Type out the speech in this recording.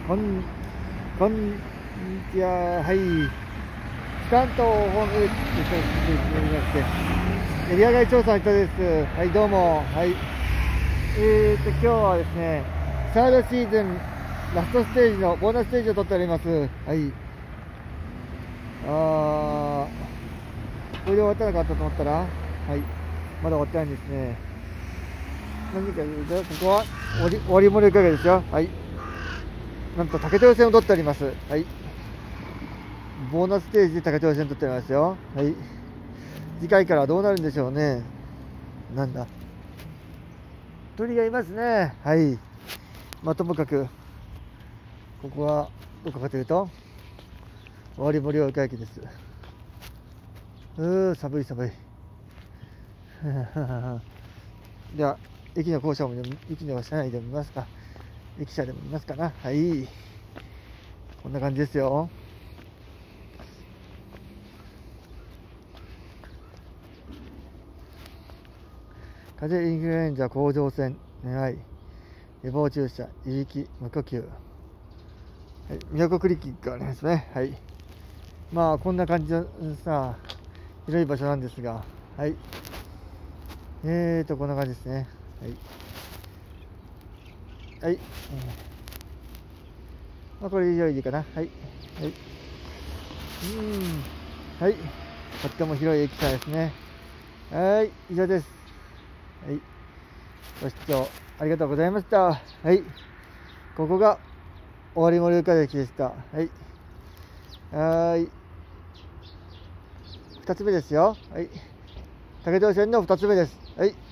こんにちは。はい。関東方面でエリア外調査の人です。はい、どうも。はい。今日はですね、サードシーズンラストステージのボーナスステージを取っております。はい。これで終わったのかと思ったら、はい。まだ終わってないんですね。何か言うと、ここは折森いかがですよ。はい。なんと竹豊線を取っております。はい。ボーナスステージで竹豊線取っておりますよ。はい。次回からはどうなるんでしょうね。なんだ。鳥がいますね。はい。まあ、ともかく、ここはどこかというと、折森岡駅です。寒い。では、駅の車内でも見ますか。駅舎でも見ますかな。はい。こんな感じですよ。風邪インフルエンザ甲状腺願い予防注射いびき無呼吸、はい、都クリニックがありますね。はい。まあこんな感じのさ広い場所なんですが、はい。こんな感じですね。はい。はい。まあこれ以上いいかな。はい。はい。はい。とっても広い駅舎ですね。はい。以上です。はい。ご視聴ありがとうございました。はい。ここが折森岡駅でした。はい。2つ目ですよ。はい。竹豊線の2つ目です。はい。